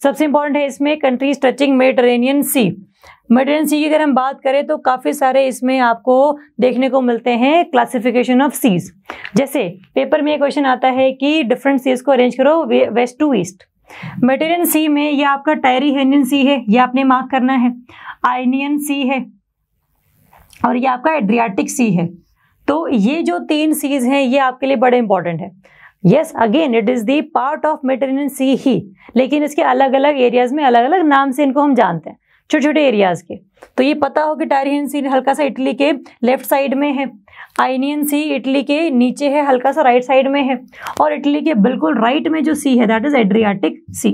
सबसे इंपॉर्टेंट है इसमें countries touching Mediterranean Sea. Mediterranean Sea की अगर हम बात करें तो काफ़ी सारे इसमें आपको देखने को मिलते हैं क्लासिफिकेशन ऑफ सीज। जैसे पेपर में एक क्वेश्चन आता है कि डिफरेंट सीज को अरेंज करो west to east. Mediterranean Sea में ये आपका टायरीहेनियन सी है, ये आपने मार्क करना है, आयनियन सी है और ये आपका एड्रियाटिक सी है। तो ये जो 3 सीज हैं ये आपके लिए बड़े इंपॉर्टेंट है। Yes, again it is the part of Mediterranean Sea ही, लेकिन इसके अलग अलग एरियाज में अलग अलग नाम से इनको हम जानते हैं, छोटे छोटे एरियाज के। तो ये पता हो कि टायरीहेनियन सी हल्का सा इटली के लेफ्ट साइड में है, आयनियन सी इटली के नीचे है, हल्का सा राइट साइड में है, और इटली के बिल्कुल राइट में जो सी है दैट इज एड्रियाटिक सी।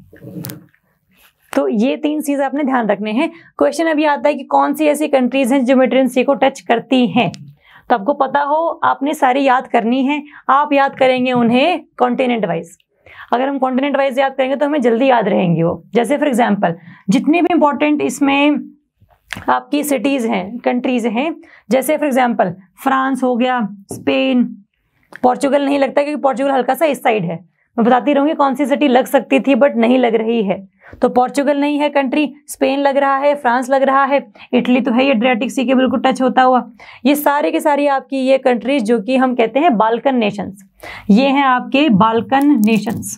तो ये 3 सीज आपने ध्यान रखने हैं। क्वेश्चन अभी आता है कि कौन सी ऐसी कंट्रीज हैं जो मेडिटेरेनियन सी को टच करती हैं। तो आपको पता हो, आपने सारी याद करनी है। आप याद करेंगे उन्हें कॉन्टिनेंट वाइज। अगर हम कॉन्टिनेंट वाइज याद करेंगे तो हमें जल्दी याद रहेंगे वो। जैसे फॉर एग्जांपल जितने भी इंपॉर्टेंट इसमें आपकी सिटीज हैं, कंट्रीज हैं, जैसे फॉर एग्जांपल फ्रांस हो गया, स्पेन, पोर्चुगल नहीं लगता क्योंकि पोर्चुगल हल्का सा इस साइड है। मैं बताती रहूंगी कौन सी सिटी लग सकती थी बट नहीं लग रही है। तो पोर्चुगल नहीं है कंट्री, स्पेन लग रहा है, फ्रांस लग रहा है, इटली तो है, ये एड्रियाटिक सी के बिल्कुल टच होता हुआ। ये सारे के सारी आपकी ये कंट्रीज जो कि हम कहते हैं बाल्कन नेशंस, ये हैं आपके बाल्कन नेशंस।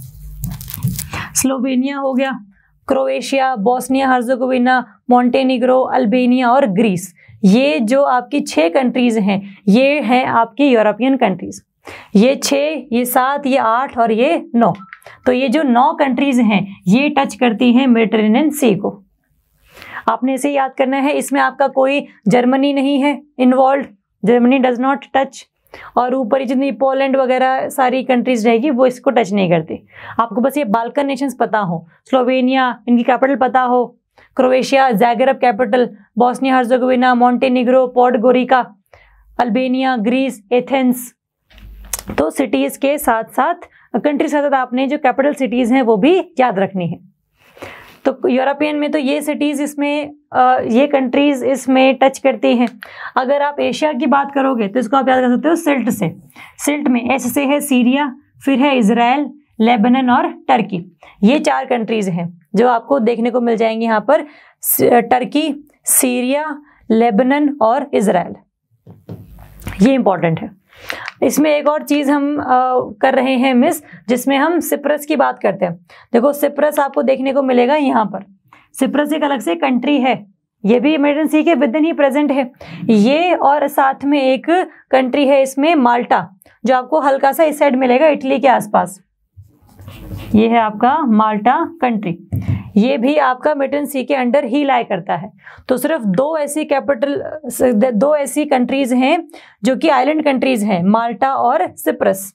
स्लोवेनिया हो गया, Croatia, Bosnia Herzegovina, Montenegro, Albania और ग्रीस। ये जो आपकी 6 कंट्रीज हैं ये हैं आपकी यूरोपियन कंट्रीज। ये 6, ये 7, ये 8 और ये 9। तो ये जो 9 कंट्रीज हैं ये टच करती हैं मेडिटेरेनियन सी को। आपने इसे याद करना है। इसमें आपका कोई जर्मनी नहीं है involve, Germany does not touch, और ऊपर जितनी पोलैंड वगैरह सारी कंट्रीज रहेगी वो इसको टच नहीं करती। आपको बस ये बाल्कन नेशंस पता हो, स्लोवेनिया इनकी कैपिटल पता हो, Croatia Zagreb capital, Bosnia Herzegovina, Montenegro, Podgorica, Albania, Greece, Athens. तो सिटीज के साथ साथ कंट्री के साथ आपने जो कैपिटल सिटीज हैं वो भी याद रखनी है। तो यूरोपियन में तो ये सिटीज इसमें ये कंट्रीज इसमें टच करती हैं। अगर आप एशिया की बात करोगे तो इसको आप याद कर सकते हो सिल्ट से। सिल्ट में एस से है सीरिया, फिर है इजराइल, लेबनान और टर्की। ये 4 कंट्रीज हैं जो आपको देखने को मिल जाएंगी यहाँ पर, टर्की, सीरिया, लेबनान और इजराइल। ये इंपॉर्टेंट है। इसमें एक और चीज हम कर रहे हैं मिस, जिसमें हम सिप्रस की बात करते हैं। देखो सिप्रस आपको देखने को मिलेगा यहाँ पर। सिप्रस एक अलग से कंट्री है, ये भी मेडिटेरेनियन सी के विद इन ही प्रेजेंट है ये, और साथ में एक कंट्री है इसमें माल्टा, जो आपको हल्का सा इस साइड मिलेगा इटली के आसपास। ये है आपका माल्टा कंट्री, ये भी आपका मेडिटेरेनियन सी के अंडर ही लाई करता है। तो सिर्फ 2 ऐसी कंट्रीज हैं जो कि आइलैंड कंट्रीज हैं, माल्टा और सिप्रस।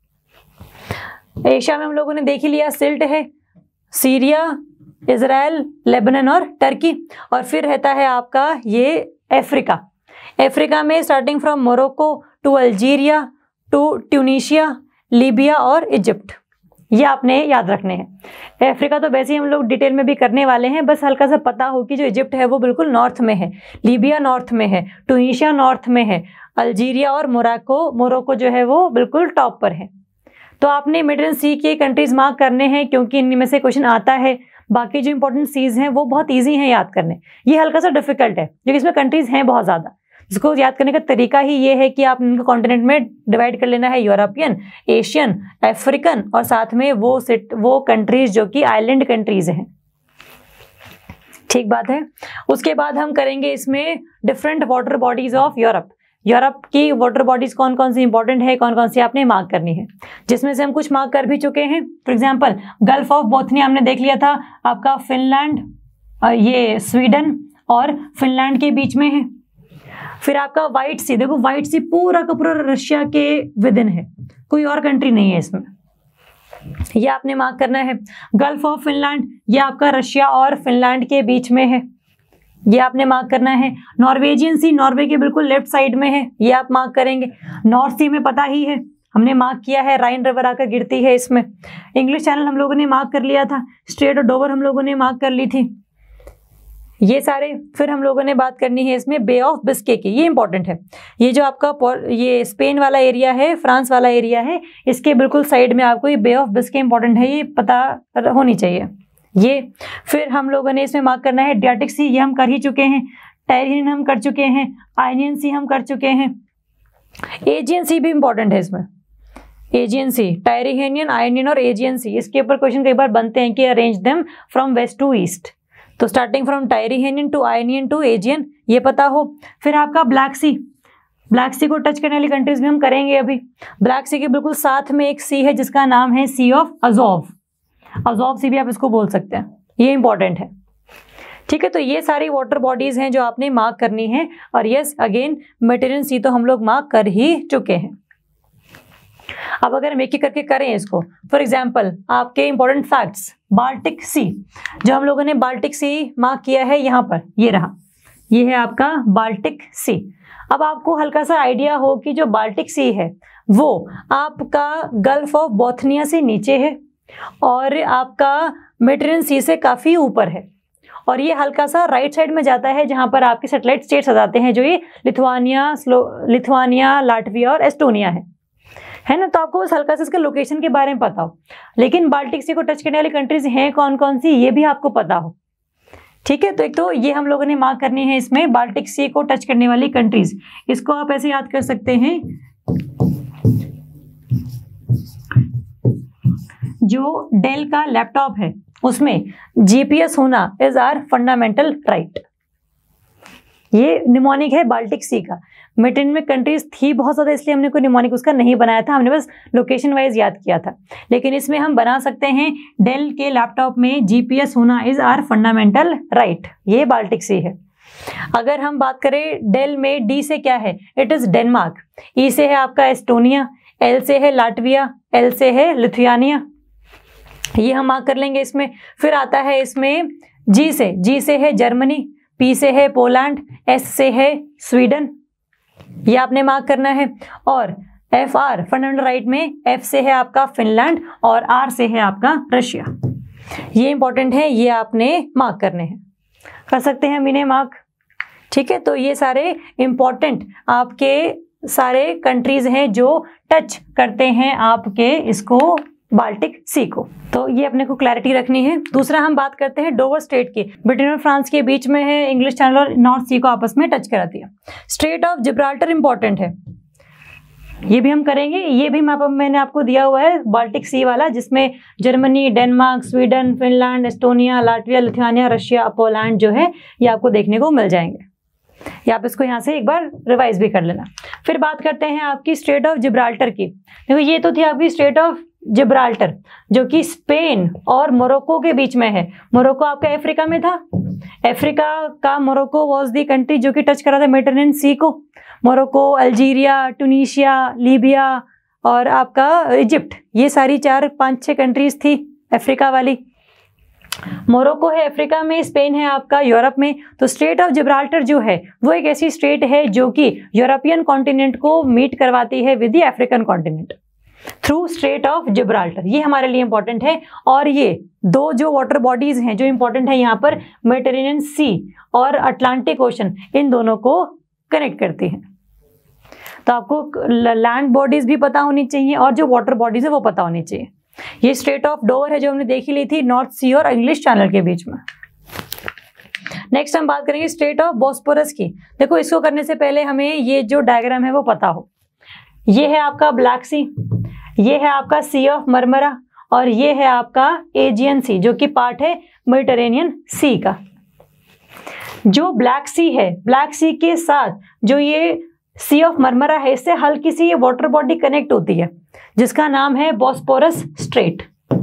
एशिया में हम लोगों ने देख ही लिया, सिल्ट है, सीरिया, इजराइल, लेबनान और टर्की। और फिर रहता है आपका ये अफ्रीका। अफ्रीका में starting from Morocco to Algeria to Tunisia, Libya और इजिप्ट। ये आपने याद रखने हैं। अफ्रीका तो वैसे ही हम लोग डिटेल में भी करने वाले हैं, बस हल्का सा पता हो कि जो इजिप्ट है वो बिल्कुल नॉर्थ में है, लीबिया नॉर्थ में है, ट्यूनीशिया नॉर्थ में है, अल्जीरिया और मोरक्को जो है वो बिल्कुल टॉप पर है। तो आपने मेडिटेरेनियन सी के कंट्रीज मार्क करने हैं क्योंकि इनमें से क्वेश्चन आता है। बाकी जो इंपॉर्टेंट सीज हैं वो बहुत ईजी हैं याद करने, ये हल्का सा डिफिकल्ट है क्योंकि इसमें कंट्रीज हैं बहुत ज़्यादा। इसको याद करने का तरीका ही ये है कि आप इनको कॉन्टिनेंट में डिवाइड कर लेना है, यूरोपियन, एशियन, अफ्रीकन और साथ में वो कंट्रीज जो कि आइलैंड कंट्रीज हैं। ठीक बात है। उसके बाद हम करेंगे इसमें different water bodies of Europe. Europe की वाटर बॉडीज कौन कौन सी इंपॉर्टेंट है, कौन कौन सी आपने मार्क करनी है, जिसमें से हम कुछ मार्क कर भी चुके हैं। For example Gulf of Bothnia हमने देख लिया था, आपका फिनलैंड, ये स्वीडन और फिनलैंड के बीच में है। फिर आपका व्हाइट सी, देखो व्हाइट सी पूरा का पूरा रशिया के विद इन है, कोई और कंट्री नहीं है इसमें, ये आपने मार्क करना है। गल्फ ऑफ फिनलैंड, ये आपका रशिया और फिनलैंड के बीच में है, ये आपने मार्क करना है। नॉर्वेजियन सी, नॉर्वे के बिल्कुल लेफ्ट साइड में है, ये आप मार्क करेंगे। नॉर्थ सी में पता ही है, हमने मार्क किया है, राइन रिवर आकर गिरती है इसमें। इंग्लिश चैनल हम लोगों ने मार्क कर लिया था, स्ट्रेट और डोवर हम लोगों ने मार्क कर ली थी। ये सारे। फिर हम लोगों ने बात करनी है इसमें बे ऑफ बिस्के की, ये इंपॉर्टेंट है। ये जो आपका ये स्पेन वाला एरिया है, फ्रांस वाला एरिया है, इसके बिल्कुल साइड में आपको ये बे ऑफ बिस्के इंपॉर्टेंट है, ये पता होनी चाहिए ये। फिर हम लोगों ने इसमें मार्क करना है एड्रियाटिक सी, ये हम कर ही चुके हैं। टाइरियन हम कर चुके हैं, आयनियन सी हम कर चुके हैं, एजियन सी भी इंपॉर्टेंट है इसमें। एजियन सी, टाइरियन, आयनियन और एजियन सी, इसके ऊपर क्वेश्चन कई बार बनते हैं कि arrange them from west to east, तो starting from Tyrrhenian to Ionian to Aegean, ये पता हो। फिर आपका ब्लैक सी, ब्लैक सी को टच करने वाली कंट्रीज में हम करेंगे अभी। ब्लैक सी के बिल्कुल साथ में एक सी है जिसका नाम है Sea of Azov, Azov Sea भी आप इसको बोल सकते हैं, ये इंपॉर्टेंट है। ठीक है, तो ये सारी वाटर बॉडीज हैं जो आपने मार्क करनी है। और यस अगेन मेडिटेरेनियन सी तो हम लोग मार्क कर ही चुके हैं। अब अगर हम एक एक करके करें इसको, फॉर एग्जाम्पल आपके इंपॉर्टेंट फैक्ट्स, बाल्टिक सी, जो हम लोगों ने बाल्टिक सी मार्क किया है यहाँ पर, ये रहा, ये है आपका बाल्टिक सी। अब आपको हल्का सा आइडिया हो कि जो बाल्टिक सी है वो आपका गल्फ ऑफ बोथनिया से नीचे है और आपका मेडिटेरेनियन सी से काफ़ी ऊपर है, और ये हल्का सा राइट साइड में जाता है जहाँ पर आपके सैटेलाइट स्टेट्स आ जाते हैं, जो ये लिथुआनिया, लाटविया और एस्टोनिया है ना। तो आपको बस हल्का सा इसके लोकेशन के बारे में पता हो, लेकिन बाल्टिक सी को टच करने वाली कंट्रीज हैं कौन कौन सी, ये भी आपको पता हो। ठीक है, तो एक तो ये हम लोगों ने मार्क करनी है इसमें बाल्टिक सी को टच करने वाली कंट्रीज। इसको आप ऐसे याद कर सकते हैं, जो डेल का लैपटॉप है उसमें जीपीएस होना इज आर फंडामेंटल राइट। ये निमोनिक है बाल्टिक सी का। मेडिटेरेनियन में कंट्रीज थी बहुत ज़्यादा, इसलिए हमने कोई निमोनिक उसका नहीं बनाया था, हमने बस लोकेशन वाइज याद किया था। लेकिन इसमें हम बना सकते हैं डेल के लैपटॉप में जीपीएस होना इज आर फंडामेंटल राइट, ये बाल्टिक सी है। अगर हम बात करें डेल में डी से क्या है, इट इज डेनमार्क, ई से है आपका एस्टोनिया, एल से है लाटविया, एल से है लिथुआनिया, ये हम मार्क कर लेंगे इसमें। फिर आता है इसमें जी से है जर्मनी, पी से है पोलैंड, एस से है स्वीडन, ये आपने मार्क करना है। और एफ आर फंडामेंटल राइट में एफ से है आपका फिनलैंड और आर से है आपका रशिया, ये इंपॉर्टेंट है, ये आपने मार्क करने हैं, कर सकते हैं हम इन्हें मार्क। ठीक है, तो ये सारे इंपॉर्टेंट आपके सारे कंट्रीज हैं जो टच करते हैं आपके इसको बाल्टिक सी को, तो ये अपने को क्लैरिटी रखनी है। दूसरा हम बात करते हैं डोवर स्ट्रेट की, ब्रिटेन और फ्रांस के बीच में है, इंग्लिश चैनल और नॉर्थ सी को आपस में टच कराती है। स्ट्रेट ऑफ जिब्राल्टर इंपॉर्टेंट है, ये भी हम करेंगे। ये भी मैंने आपको दिया हुआ है बाल्टिक सी वाला, जिसमें Germany, Denmark, Sweden, Finland, Estonia, Latvia, Lithuania, Russia, Poland जो है ये आपको देखने को मिल जाएंगे। या आप इसको यहाँ से एक बार रिवाइज भी कर लेना। फिर बात करते हैं आपकी स्ट्रेट ऑफ जिब्राल्टर की। देखो ये तो थी आपकी स्ट्रेट ऑफ जिब्राल्टर, जो कि स्पेन और मोरक्को के बीच में है। मोरक्को आपका अफ्रीका में था, अफ्रीका का मोरक्को वाज दी कंट्री जो कि टच कर रहा था मेडिटेरेनियन सी को। मोरक्को, अल्जीरिया, ट्यूनीशिया, लीबिया और आपका इजिप्ट, ये सारी 4-5-6 कंट्रीज थी अफ्रीका वाली। मोरक्को है अफ्रीका में, स्पेन है आपका यूरोप में। तो स्ट्रेट ऑफ जिब्राल्टर जो है वो एक ऐसी स्ट्रेट है जो कि यूरोपियन कॉन्टिनेंट को मीट करवाती है with the African continent through Strait of Gibraltar, ये हमारे लिए इंपॉर्टेंट है। और ये दो जो वाटर बॉडीज हैं जो इंपॉर्टेंट है यहाँ पर, मेडिटेरेनियन सी और अटलांटिक ओशन, इन दोनों को कनेक्ट करती हैं। तो आपको लैंड बॉडीज भी पता होनी चाहिए और जो वाटर बॉडीज है वो पता होनी चाहिए। ये स्ट्रेट ऑफ डोवर है जो हमने देखी ली थी नॉर्थ सी और इंग्लिश चैनल के बीच में। नेक्स्ट हम बात करेंगे स्ट्रेट ऑफ बॉस्फोरस की। देखो इसको करने से पहले हमें ये जो डायग्राम है वो पता हो। ये है आपका ब्लैक सी, ये है आपका सी ऑफ मरमरा और ये है आपका एजियन सी जो कि पार्ट है मेडिटेरेनियन सी का। जो ब्लैक सी है, ब्लैक सी के साथ जो ये सी ऑफ मरमरा है, इससे हल्की सी ये वाटर बॉडी कनेक्ट होती है जिसका नाम है बॉस्फोरस स्ट्रेट।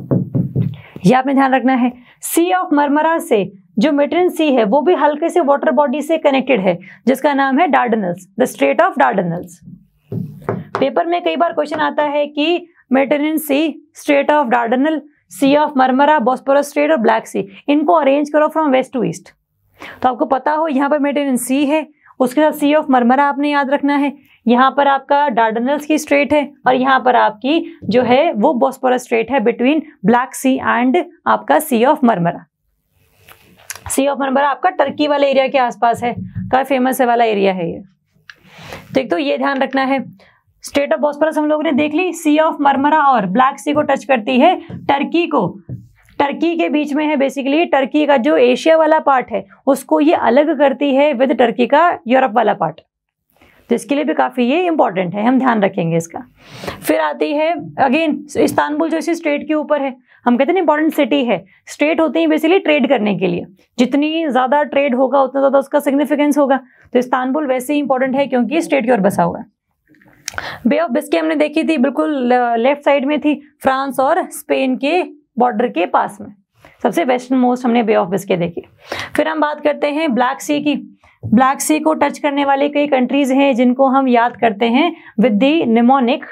ये आपने ध्यान रखना है। सी ऑफ मरमरा से जो मेडिटेरेनियन सी है वो भी हल्के से वाटर बॉडी से कनेक्टेड है जिसका नाम है Dardanelles, the Strait of Dardanelles. Paper में कई बार क्वेश्चन आता है कि Mediterranean Sea, Strait of Dardanelles, Sea of Marmara, Bosphorus Strait और ब्लैक सी, इनको अरेंज करो फ्रॉम वेस्ट टू ईस्ट। तो आपको पता हो यहाँ पर मेडिटेरेनियन सी है, उसके साथ सी ऑफ मरमरा आपने याद रखना है, यहाँ पर आपका डार्डनल्स की स्ट्रेट है और यहाँ पर आपकी जो है वो बॉस्फोरस स्ट्रेट है बिटवीन ब्लैक सी एंड आपका Sea of Marmara. Sea of Marmara आपका टर्की वाले एरिया के आसपास है, काफी फेमस है वाला एरिया है ये। तो एक तो ये ध्यान रखना है। स्ट्रेट ऑफ बॉस्फोरस हम लोगों ने देख ली, सी ऑफ मरमरा और ब्लैक सी को टच करती है, टर्की को, टर्की के बीच में है बेसिकली, टर्की का जो एशिया वाला पार्ट है उसको ये अलग करती है विद टर्की का यूरोप वाला पार्ट। तो इसके लिए भी काफी ये इंपॉर्टेंट है, हम ध्यान रखेंगे इसका। फिर आती है अगेन इस्तांबुल, जो इसी स्ट्रेट के ऊपर है, हम कहते हैं इंपॉर्टेंट सिटी है। स्ट्रेट होते हैं बेसिकली ट्रेड करने के लिए, जितनी ज्यादा ट्रेड होगा उतना ज्यादा उसका सिग्निफिकेंस होगा। तो इस्तांबुल वैसे ही इंपॉर्टेंट है क्योंकि स्ट्रेट की ओर बसा हुआ है। बे ऑफ बिस्के हमने देखी थी, बिल्कुल लेफ्ट साइड में थी, फ्रांस और स्पेन के बॉर्डर के पास में, सबसे वेस्टर्न मोस्ट हमने बे ऑफ बिस्के देखी। फिर हम बात करते हैं ब्लैक सी की। ब्लैक सी को टच करने वाले कई कंट्रीज हैं जिनको हम याद करते हैं with the mnemonic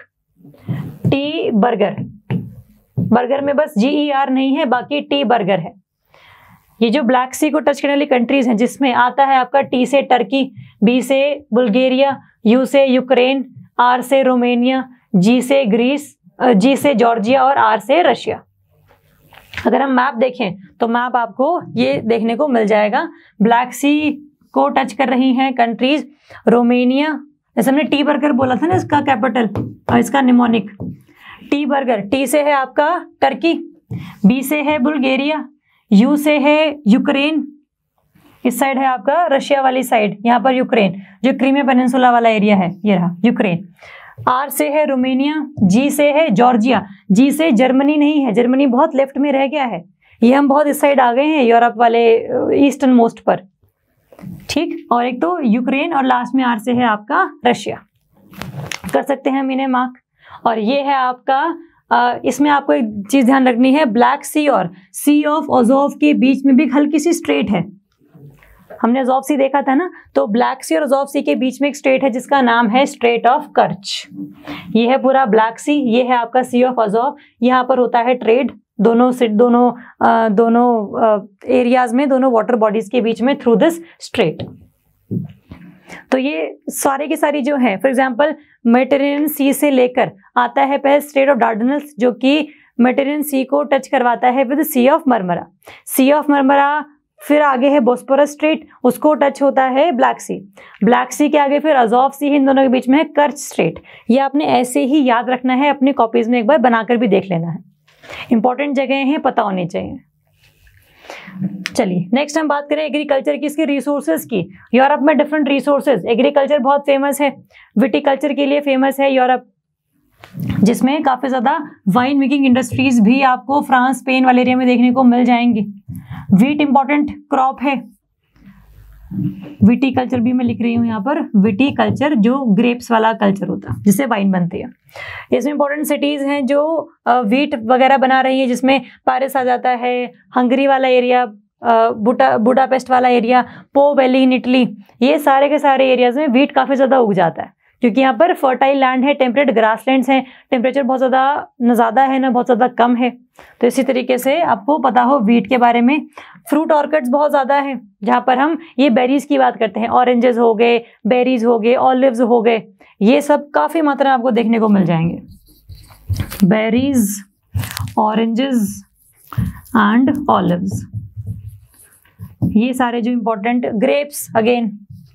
T burger. Burger में बस GER नहीं है, बाकी टी बर्गर है। ये जो ब्लैक सी को टच करने वाली कंट्रीज हैं जिसमें आता है आपका टी से टर्की, बी से बुल्गारिया, यू से यूक्रेन, आर से रोमानिया, जी से ग्रीस, जी से जॉर्जिया और आर से रशिया। अगर हम मैप देखें तो मैप आपको ये देखने को मिल जाएगा, ब्लैक सी को टच कर रही हैं कंट्रीज रोमानिया, जैसे हमने टी बर्गर बोला था ना इसका कैपिटल और इसका निमोनिक, टी बर्गर, टी से है आपका टर्की, बी से है बुल्गारिया, यू से है यूक्रेन, इस साइड है आपका रशिया वाली साइड, यहाँ पर यूक्रेन जो क्रीमिया पेनिनसुला वाला एरिया है ये रहा यूक्रेन, आर से है रोमानिया, जी से है जॉर्जिया, जी से जर्मनी नहीं है, जर्मनी बहुत लेफ्ट में रह गया है, ये हम बहुत इस साइड आ गए हैं यूरोप वाले ईस्टर्न मोस्ट पर, ठीक। और एक तो यूक्रेन और लास्ट में आर से है आपका रशिया, कर सकते हैं हम इन्हें मार्क। और ये है आपका इसमें आपको एक चीज ध्यान रखनी है, ब्लैक सी और सी ऑफ अज़ोव के बीच में भी हल्की सी स्ट्रेट है, हमने अज़ोव सी देखा था ना, तो ब्लैक सी और अज़ोव सी के बीच में एक स्ट्रेट है जिसका नाम है स्ट्रेट ऑफ कर्च। ये है पूरा ब्लैक सी, ये है आपका सी ऑफ अज़ोव, यहाँ पर होता है ट्रेड दोनों एरियाज में, दोनों वाटर बॉडीज के बीच में थ्रू दिस स्ट्रेट। तो ये सारे की सारी जो है, फॉर एग्जांपल मेडिटेरेनियन सी से लेकर आता है पहले स्ट्रेट ऑफ डार्डनल्स जो कि मेडिटेरेनियन सी को टच करवाता है with Sea of Marmara, Sea of Marmara, फिर आगे है बोस्पोरस स्ट्रेट, उसको टच होता है ब्लैक सी, ब्लैक सी के आगे फिर अज़ोव सी, इन दोनों के बीच में है कर्च स्ट्रेट। ये आपने ऐसे ही याद रखना है, अपनी कॉपीज में एक बार बनाकर भी देख लेना है, इंपॉर्टेंट जगह हैं, पता होनी चाहिए। चलिए नेक्स्ट हम बात करें एग्रीकल्चर की, इसके रिसोर्सेज की। यूरोप में डिफरेंट रिसोर्सेज, एग्रीकल्चर बहुत फेमस है, विटिकल्चर के लिए फेमस है यूरोप, जिसमें काफी ज्यादा वाइन मेकिंग इंडस्ट्रीज भी आपको फ्रांस स्पेन वाले एरिया में देखने को मिल जाएंगी। वीट इंपॉर्टेंट क्रॉप है, विटिकल्चर भी मैं लिख रही हूँ यहाँ पर, विटिकल्चर जो ग्रेप्स वाला कल्चर होता है जिससे वाइन बनती है। इसमें इंपॉर्टेंट सिटीज हैं जो वीट वगैरह बना रही है, जिसमें पेरिस आ जाता है, हंगरी वाला एरिया, बुडापेस्ट वाला area, Po valley in Italy, ये सारे के सारे एरियाज में वीट काफी ज्यादा उग जाता है क्योंकि यहाँ पर फर्टाइल लैंड है, टेम्परेट ग्रासलैंड्स हैं, टेम्परेचर बहुत ज़्यादा है ना बहुत ज़्यादा कम है। तो इसी तरीके से आपको पता हो वीट के बारे में। फ्रूट ऑर्किड्स बहुत ज़्यादा है, जहाँ पर हम ये बेरीज की बात करते हैं, ऑरेंजेस हो गए, बेरीज हो गए, ऑलिव्स हो गए, ये सब काफ़ी मात्रा में आपको देखने को मिल जाएंगे। बेरीज, ऑरेंजेस एंड ऑलिव्स, ये सारे जो इम्पोर्टेंट, ग्रेप्स अगेन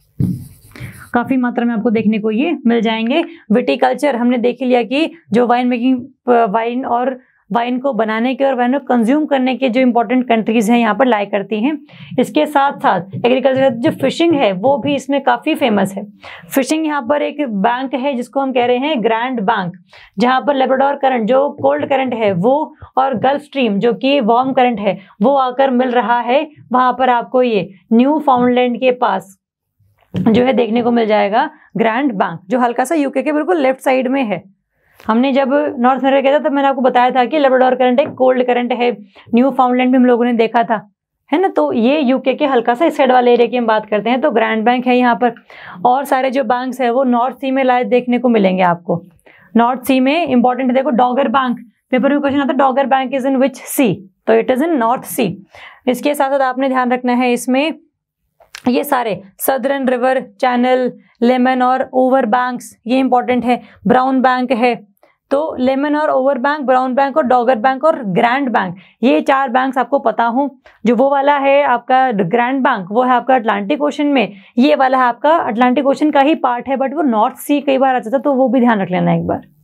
काफी मात्रा में आपको देखने को ये मिल जाएंगे। विटिकल्चर हमने देख लिया कि जो वाइन मेकिंग, वाइन और वाइन को बनाने के और वाइन को कंज्यूम करने के जो इंपॉर्टेंट कंट्रीज हैं यहाँ पर लाई करती हैं। इसके साथ साथ एग्रीकल्चर जो फिशिंग है वो भी इसमें काफी फेमस है। फिशिंग यहाँ पर एक बैंक है जिसको हम कह रहे हैं ग्रैंड बैंक, जहाँ पर लेब्राडोर करंट जो कोल्ड करंट है वो और गल्फ स्ट्रीम जो कि वार्म करंट है वो आकर मिल रहा है। वहां पर आपको ये न्यू फाउंडलैंड के पास जो है देखने को मिल जाएगा ग्रैंड बैंक, जो हल्का सा यूके के बिल्कुल लेफ्ट साइड में है। हमने जब नॉर्थ अमेरिका गया था तब मैंने आपको बताया था कि लेब्राडोर करंट एक कोल्ड करंट है, न्यू फाउंडलैंड भी हम लोगों ने देखा था, है ना। तो ये यूके के हल्का सा इस साइड वाले एरिया की हम बात करते हैं, तो ग्रैंड बैंक है यहाँ पर। और सारे जो बैंक्स है वो नॉर्थ सी में लाए देखने को मिलेंगे आपको। नॉर्थ सी में इंपॉर्टेंट देखो डॉगर बैंक, पेपर में क्वेश्चन आता है Dogger Bank is in which sea, तो it is in North Sea. इसके साथ साथ आपने ध्यान रखना है इसमें ये सारे सदर्न रिवर चैनल, लेमन और ओवर बैंक्स, ये इंपॉर्टेंट है। ब्राउन बैंक है, तो लेमन और ओवर बैंक, ब्राउन बैंक और डॉगर बैंक और ग्रैंड बैंक, ये 4 बैंक्स आपको पता हो। जो वो वाला है आपका ग्रैंड बैंक, वो है आपका अटलांटिक ओशन में, ये वाला है आपका अटलांटिक ओशन का ही पार्ट है, बट वो नॉर्थ सी कई बार आ जाता है, तो वो भी ध्यान रख लेना एक बार।